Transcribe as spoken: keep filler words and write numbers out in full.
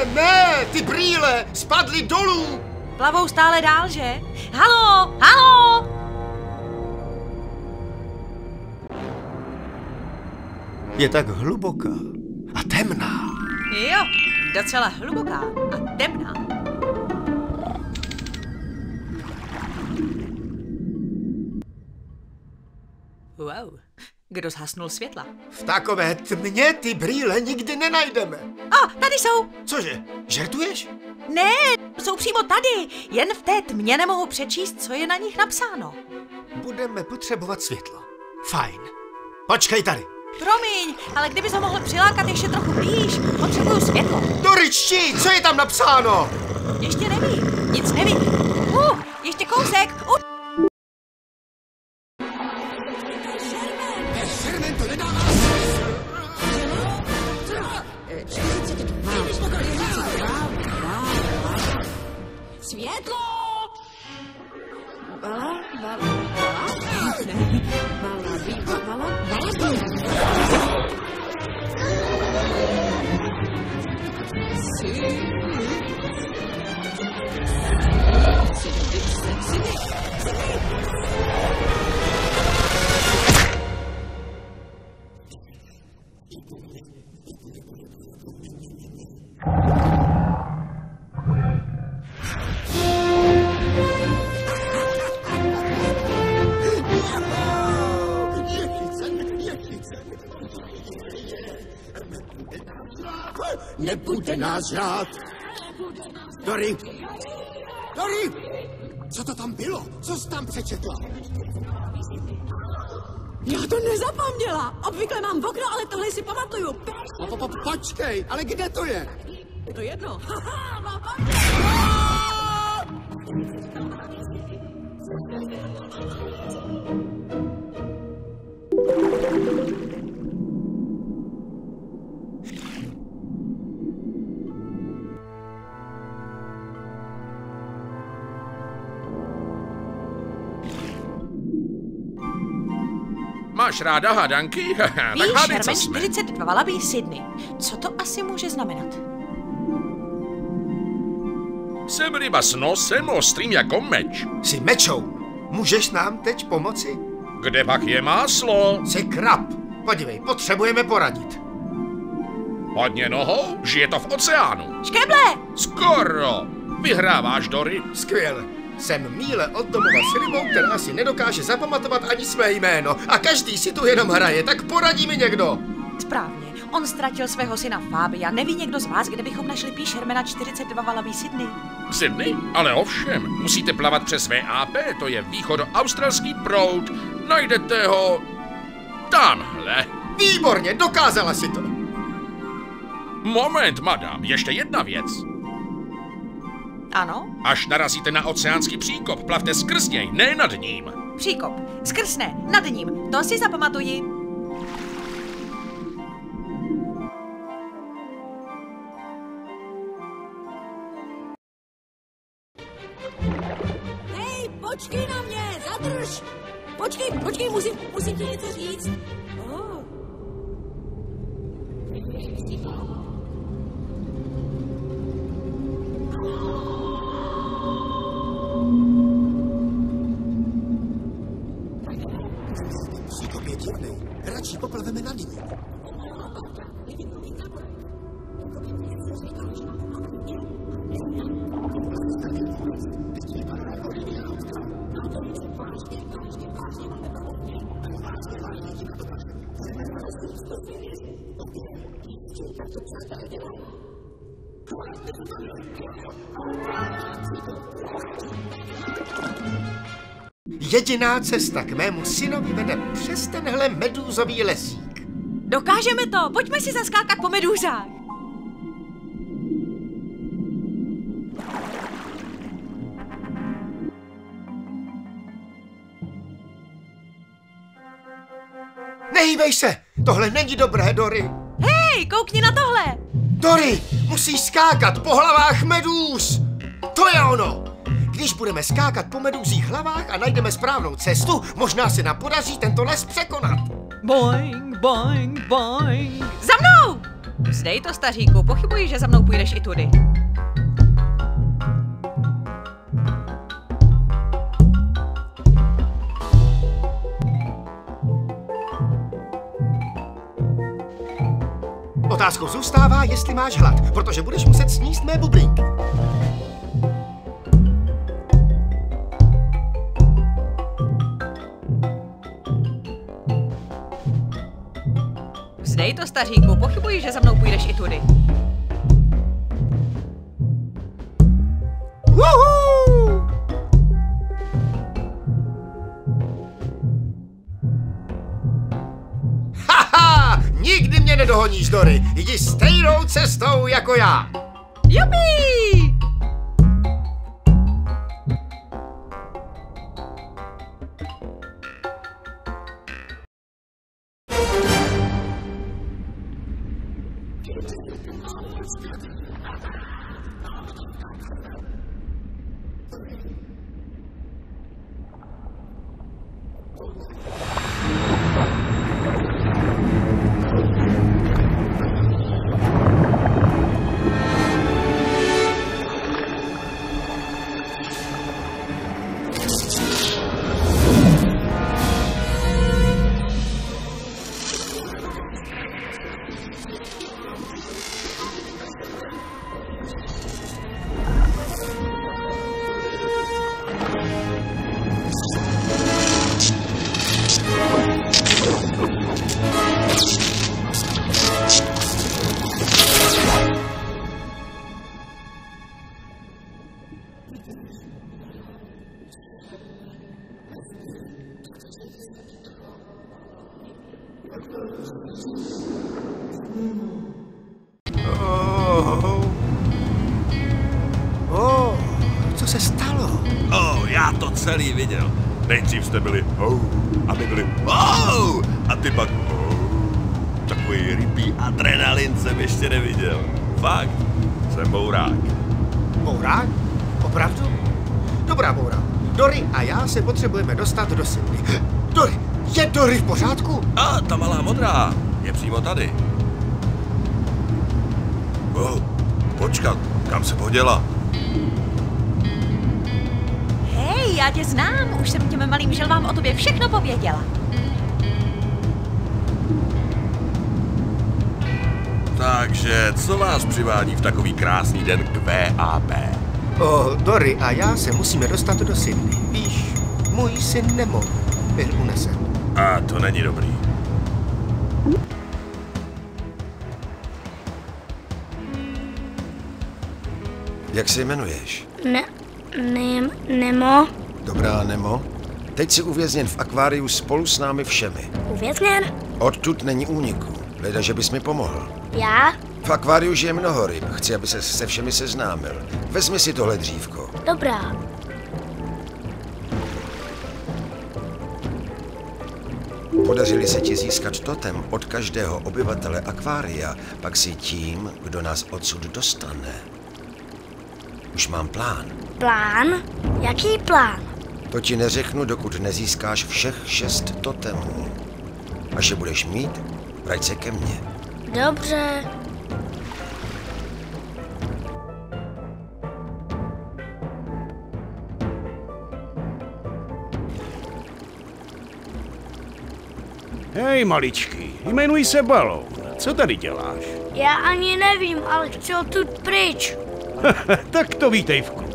ne, ty brýle spadly dolů. Plavou stále dál, že? Halo, halo! Je tak hluboká a temná. Jo, docela hluboká a temná. Wow, kdo zhasnul světla? V takové tmě ty brýle nikdy nenajdeme. A, tady jsou. Cože, žertuješ? Ne, jsou přímo tady. Jen v té tmě nemohu přečíst, co je na nich napsáno. Budeme potřebovat světlo. Fajn. Počkej tady. Promiň, ale kdybys ho mohl přilákat ještě trochu blíž, potřebuju světlo. Doričti, co je tam napsáno? Ještě nevím, nic nevím. Uh, ještě kousek. Uh. Světlo! Vala, vala, vala, ne, vala, vala, vala, vala, Nebude nás žrát. Dory! Dory! Co to tam bylo? Co jsi tam přečetla? Já to nezapomněla. Obvykle mám v okno, ale tohle si pamatuju. Po, po, po, počkej, ale kde to je? Je to jedno. Máš ráda hádanky? Tak Víš, hádej, co Herman jsme. čtyřicet dva Wallaby Sydney. Co to asi může znamenat? Jsem ryba s nosem ostrým jako meč. Jsi mečou. Můžeš nám teď pomoci? Kde pak je máslo? Jsi krab. Podívej, potřebujeme poradit. Hodně nohou? Žije to v oceánu. Škeble! Skoro. Vyhráváš, Dory. Skvěle. Jsem míle od domova s rybou, která si nedokáže zapamatovat ani své jméno. A každý si tu jenom hraje, tak poradí mi někdo. Správně. On ztratil svého syna Fábia. Neví někdo z vás, kde bychom našli píš Hermana čtyřicet dva Wallaby Sydney? Sydney? Ale ovšem, musíte plavat přes V A P, to je východoaustralský proud. Najdete ho tamhle. Výborně, dokázala si to. Moment, madam, ještě jedna věc. Ano? Až narazíte na oceánský příkop, plavte skrz něj, ne nad ním. Příkop. Skrz ne, nad ním. To si zapamatuji. Hej, počkej na mě, zadrž. Počkej, počkej, musím, musím ti něco říct. Oh. Příkop je divný. Radši poplaveme na ní. Jediná cesta k mému synovi vede přes tenhle medúzový lesík. Dokážeme to. Pojďme si zaskákat po medúzách. Nehýbej se! Tohle není dobré, Dory. Hej, koukni na tohle. Dory, musíš skákat po hlavách medúz. To je ono. Když budeme skákat po medúzích hlavách a najdeme správnou cestu, možná se nám podaří tento les překonat. Boing, boing, boing. Za mnou! Vzdej to, staříku, pochybuji, že za mnou půjdeš i tudy. Otázkou zůstává, jestli máš hlad, protože budeš muset sníst mé bublinky. Vzdej to, staříku, pochybuji, že za mnou půjdeš i tudy. Woohoo! Haha! Nikdy mě nedohoníš, Dory. Jdi stejnou cestou jako já. Jupi! Oh. Oh, co se stalo? Oh, já to celý viděl. Nejdřív jste byli oh, a my byli oh, a ty pak oh. Takový rybí adrenalin jsem ještě neviděl. Fakt, jsem bourák. Bourák? Opravdu? Dobrá, Boura. Dory a já se potřebujeme dostat do Sydney. Dory, je Dory v pořádku? A ta malá modrá je přímo tady. Oh, počkat, kam se poděla? Hej, já tě znám, už jsem těm malým želvám o tobě všechno pověděla. Takže, co vás přivádí v takový krásný den k V A P? O, Dory a já se musíme dostat do Sydney. Víš, můj syn Nemo byl unesen. A to není dobrý. Jak se jmenuješ? Ne, ne, Nemo. Dobrá, Nemo. Teď jsi uvězněn v akváriu spolu s námi všemi. Uvězněn? Odtud není úniku. Leda, že bys mi pomohl. Já? V akváriu žije mnoho ryb. Chci, aby se se všemi seznámil. Vezmi si tohle dřívko. Dobrá. Podařili se ti získat totem od každého obyvatele akvária, pak si tím, kdo nás odsud dostane. Už mám plán. Plán? Jaký plán? To ti neřeknu, dokud nezískáš všech šest totemů. Až je budeš mít, vrať se ke mně. Dobře. Hej, maličký, jmenuji se Balón. Co tady děláš? Já ani nevím, ale chci odtud pryč. Tak to vítej v klubu.